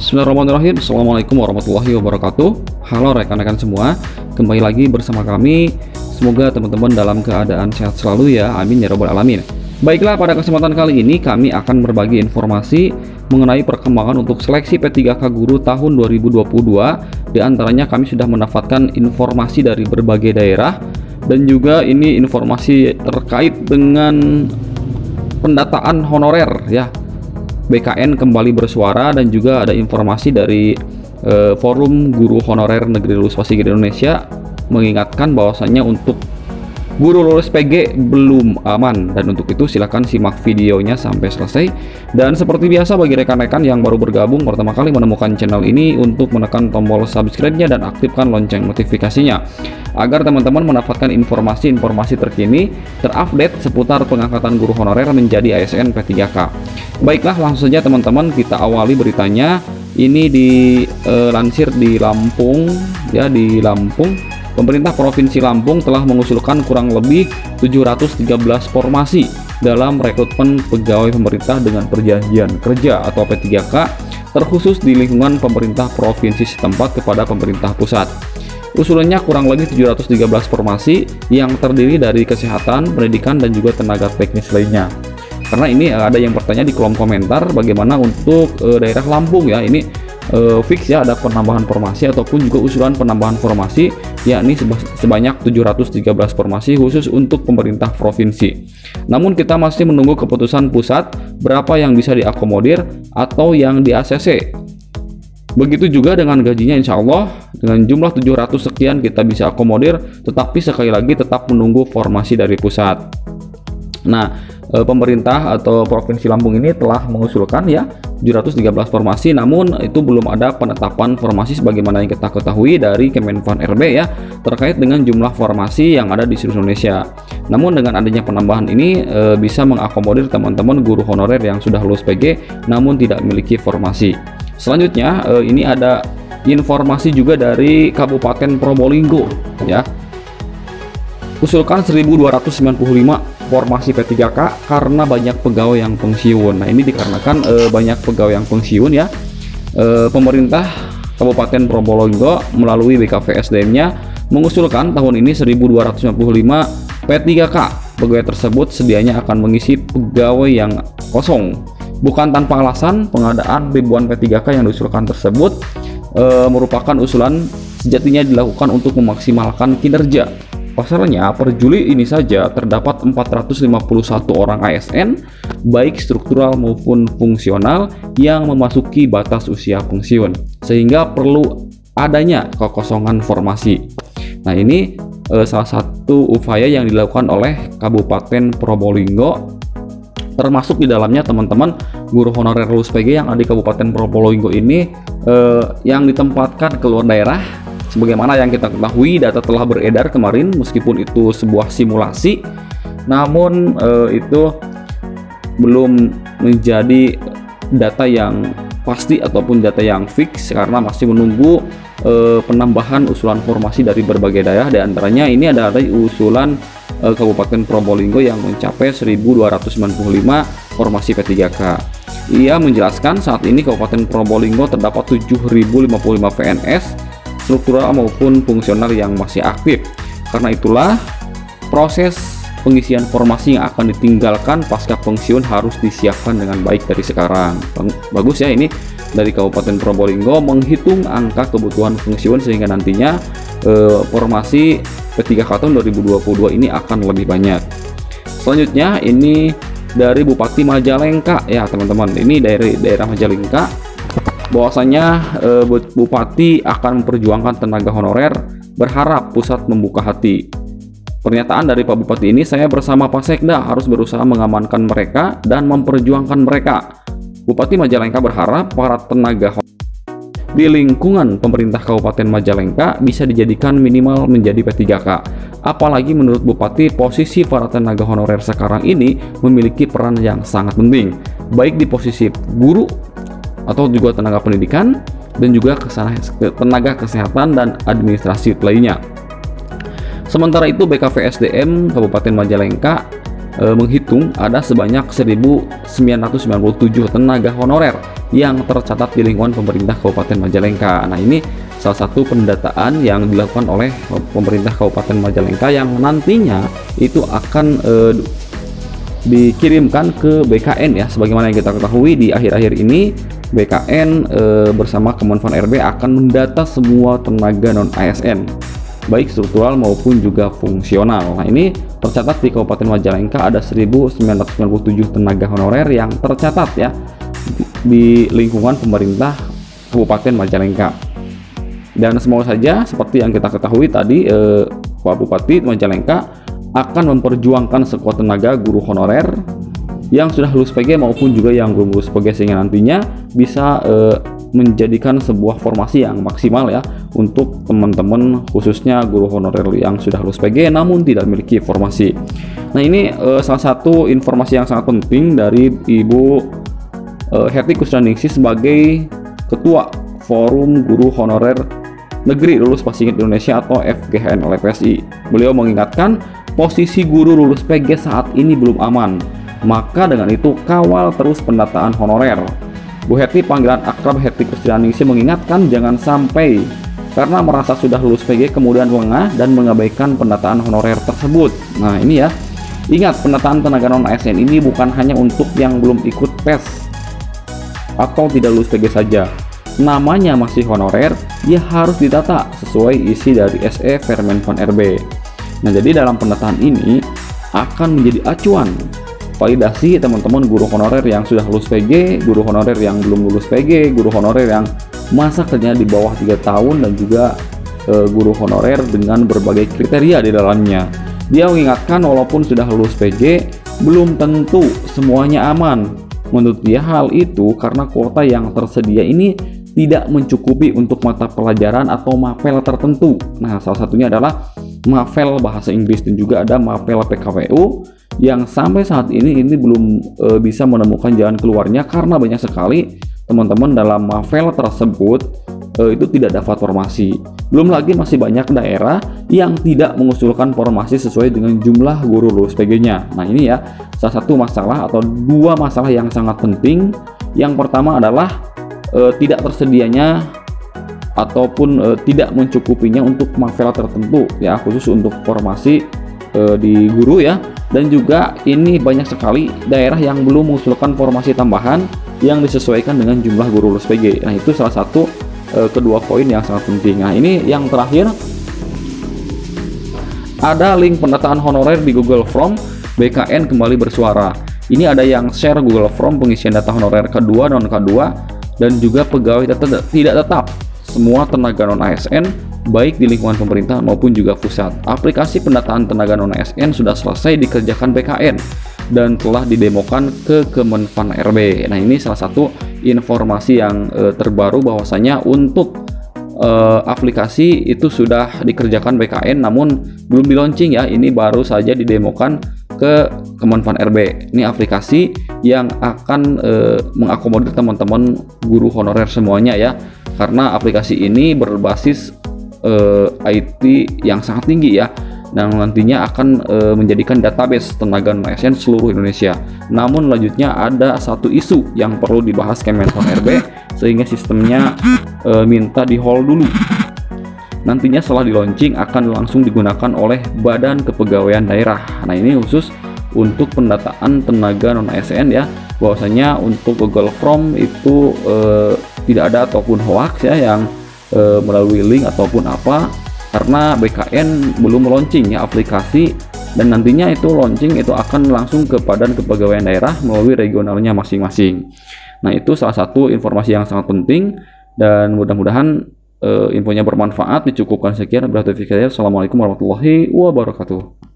Bismillahirrahmanirrahim. Assalamualaikum warahmatullahi wabarakatuh. Halo rekan-rekan semua, kembali lagi bersama kami. Semoga teman-teman dalam keadaan sehat selalu ya, amin ya robbal alamin. Baiklah, pada kesempatan kali ini kami akan berbagi informasi mengenai perkembangan untuk seleksi P3K Guru tahun 2022. Di antaranya kami sudah mendapatkan informasi dari berbagai daerah, dan juga ini informasi terkait dengan pendataan honorer ya. BKN kembali bersuara, dan juga ada informasi dari Forum Guru Honorer Negeri Lulus Pasigi Indonesia mengingatkan bahwasannya untuk guru lulus PG belum aman, dan untuk itu silahkan simak videonya sampai selesai. Dan seperti biasa, bagi rekan-rekan yang baru bergabung pertama kali menemukan channel ini, untuk menekan tombol subscribe-nya dan aktifkan lonceng notifikasinya agar teman-teman mendapatkan informasi-informasi terkini terupdate seputar pengangkatan guru honorer menjadi ASN P3K. Baiklah, langsung saja teman-teman kita awali beritanya. Ini dilansir di Lampung ya, di Lampung. Pemerintah Provinsi Lampung telah mengusulkan kurang lebih 713 formasi dalam rekrutmen pegawai pemerintah dengan perjanjian kerja atau P3K terkhusus di lingkungan pemerintah provinsi setempat kepada pemerintah pusat. Usulannya kurang lebih 713 formasi yang terdiri dari kesehatan, pendidikan, dan juga tenaga teknis lainnya. Karena ini ada yang bertanya di kolom komentar bagaimana untuk daerah Lampung ya, ini fix ya ada penambahan formasi ataupun juga usulan penambahan formasi, yakni sebanyak 713 formasi khusus untuk pemerintah provinsi. Namun kita masih menunggu keputusan pusat berapa yang bisa diakomodir atau yang di ACC. Begitu juga dengan gajinya, insya Allah dengan jumlah 700 sekian kita bisa akomodir, tetapi sekali lagi tetap menunggu formasi dari pusat. Nah, pemerintah atau Provinsi Lampung ini telah mengusulkan ya 713 formasi, namun itu belum ada penetapan formasi sebagaimana yang kita ketahui dari Kemenpan RB ya, terkait dengan jumlah formasi yang ada di seluruh Indonesia. Namun dengan adanya penambahan ini bisa mengakomodir teman-teman guru honorer yang sudah lulus PG namun tidak memiliki formasi. Selanjutnya ini ada informasi juga dari Kabupaten Probolinggo ya. Usulkan 1295 formasi P3K karena banyak pegawai yang pensiun. Nah, ini dikarenakan banyak pegawai yang pensiun ya. Pemerintah Kabupaten Probolinggo melalui BKVSDM-nya mengusulkan tahun ini 1295 P3K. Pegawai tersebut sedianya akan mengisi pegawai yang kosong. Bukan tanpa alasan, pengadaan ribuan P3K yang diusulkan tersebut merupakan usulan sejatinya dilakukan untuk memaksimalkan kinerja. Pasalnya, per Juli ini saja terdapat 451 orang ASN, baik struktural maupun fungsional, yang memasuki batas usia pensiun, sehingga perlu adanya kekosongan formasi. Nah, ini salah satu upaya yang dilakukan oleh Kabupaten Probolinggo, termasuk di dalamnya teman-teman guru honorer lulus PG yang ada di Kabupaten Probolinggo ini yang ditempatkan ke luar daerah. Sebagaimana yang kita ketahui, data telah beredar kemarin, meskipun itu sebuah simulasi, namun itu belum menjadi data yang pasti ataupun data yang fix, karena masih menunggu penambahan usulan formasi dari berbagai daerah. Di antaranya ini ada usulan Kabupaten Probolinggo yang mencapai 1295 formasi P3K. Ia menjelaskan saat ini Kabupaten Probolinggo terdapat 7055 PNS struktural maupun fungsional yang masih aktif. Karena itulah proses pengisian formasi yang akan ditinggalkan pasca pensiun harus disiapkan dengan baik dari sekarang. Bagus ya, ini dari Kabupaten Probolinggo menghitung angka kebutuhan pensiun sehingga nantinya formasi P3K tahun 2022 ini akan lebih banyak. Selanjutnya ini dari Bupati Majalengka ya teman-teman. Ini dari daerah Majalengka, bahwasanya Bupati akan memperjuangkan tenaga honorer, berharap pusat membuka hati. Pernyataan dari Pak Bupati ini, saya bersama Pak Sekda harus berusaha mengamankan mereka dan memperjuangkan mereka. Bupati Majalengka berharap para tenaga honorer di lingkungan pemerintah Kabupaten Majalengka bisa dijadikan minimal menjadi P3K. Apalagi menurut Bupati, posisi para tenaga honorer sekarang ini memiliki peran yang sangat penting, baik di posisi guru atau juga tenaga pendidikan, dan juga tenaga kesehatan dan administrasi lainnya. Sementara itu BKVSDM Kabupaten Majalengka menghitung ada sebanyak 1.997 tenaga honorer yang tercatat di lingkungan pemerintah Kabupaten Majalengka. Nah, ini salah satu pendataan yang dilakukan oleh pemerintah Kabupaten Majalengka yang nantinya itu akan dikirimkan ke BKN ya. Sebagaimana yang kita ketahui, di akhir-akhir ini BKN bersama Kemenpan RB akan mendata semua tenaga non ASN, baik struktural maupun juga fungsional. Nah, ini tercatat di Kabupaten Majalengka ada 1.997 tenaga honorer yang tercatat ya di lingkungan pemerintah Kabupaten Majalengka. Dan semoga saja seperti yang kita ketahui tadi, Pak Bupati Majalengka akan memperjuangkan sekuat tenaga guru honorer yang sudah lulus PG maupun juga yang belum lulus PG, sehingga nantinya bisa menjadikan sebuah formasi yang maksimal ya untuk teman-teman, khususnya guru honorer yang sudah lulus PG namun tidak memiliki formasi. Nah, ini salah satu informasi yang sangat penting dari Ibu Hetty Kusnaningsih sebagai Ketua Forum Guru Honorer Negeri Lulus Pasi Ingat Indonesia atau FGHN LPSI. Beliau mengingatkan posisi guru lulus PG saat ini belum aman, maka dengan itu kawal terus pendataan honorer. Bu Hetty, panggilan akrab Hetty Kusnaningsih, mengingatkan jangan sampai karena merasa sudah lulus PG kemudian lengah dan mengabaikan pendataan honorer tersebut. Nah, ini ya, ingat, pendataan tenaga non ASN ini bukan hanya untuk yang belum ikut tes atau tidak lulus PG saja. Namanya masih honorer, dia harus didata sesuai isi dari SE Permenpan RB. Nah, jadi dalam pendataan ini akan menjadi acuan validasi teman-teman guru honorer yang sudah lulus PG, guru honorer yang belum lulus PG, guru honorer yang masa kerjanya di bawah 3 tahun, dan juga guru honorer dengan berbagai kriteria di dalamnya. Dia mengingatkan walaupun sudah lulus PG, belum tentu semuanya aman. Menurut dia hal itu karena kuota yang tersedia ini tidak mencukupi untuk mata pelajaran atau mapel tertentu. Nah, salah satunya adalah mapel bahasa Inggris dan juga ada mapel PKWU yang sampai saat ini belum bisa menemukan jalan keluarnya karena banyak sekali teman-teman dalam mapel tersebut itu tidak dapat formasi. Belum lagi masih banyak daerah yang tidak mengusulkan formasi sesuai dengan jumlah guru lulus PG-nya. Nah, ini ya salah satu masalah atau dua masalah yang sangat penting. Yang pertama adalah tidak tersedianya ataupun tidak mencukupinya untuk mapel tertentu ya, khusus untuk formasi di guru ya. Dan juga ini banyak sekali daerah yang belum mengusulkan formasi tambahan yang disesuaikan dengan jumlah guru lulus PG. Nah, itu salah satu kedua poin yang sangat penting. Nah, ini yang terakhir, ada link pendataan honorer di Google Form BKN kembali bersuara. Ini ada yang share Google Form pengisian data honorer K2 non K2 dan juga pegawai tidak tetap semua tenaga non ASN baik di lingkungan pemerintah maupun juga pusat. Aplikasi pendataan tenaga non ASN sudah selesai dikerjakan BKN dan telah didemokan ke Kemenpan RB. Nah, ini salah satu informasi yang terbaru bahwasanya untuk aplikasi itu sudah dikerjakan BKN namun belum di launching ya. Ini baru saja didemokan ke Kemenpan RB. Ini aplikasi yang akan mengakomodir teman-teman guru honorer semuanya ya, karena aplikasi ini berbasis IT yang sangat tinggi ya, dan nantinya akan menjadikan database tenaga ASN seluruh Indonesia. Namun lanjutnya ada satu isu yang perlu dibahas Kemenpan RB sehingga sistemnya minta di hold dulu. Nantinya setelah di launching akan langsung digunakan oleh Badan Kepegawaian Daerah. Nah, ini khusus untuk pendataan tenaga non ASN ya, bahwasanya untuk Google Form itu tidak ada ataupun hoax ya yang melalui link ataupun apa, karena BKN belum launching ya aplikasi, dan nantinya itu launching itu akan langsung ke Badan Kepegawaian Daerah melalui regionalnya masing-masing. Nah, itu salah satu informasi yang sangat penting dan mudah-mudahan infonya bermanfaat. Dicukupkan sekian. Assalamualaikum warahmatullahi wabarakatuh.